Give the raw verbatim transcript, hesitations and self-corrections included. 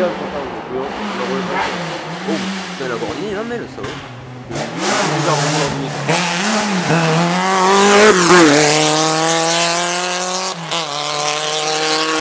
안 좋다고 뭐라고 해서 Oh, me lo cogí, no me lo so. 진짜 먹으러 갑니다.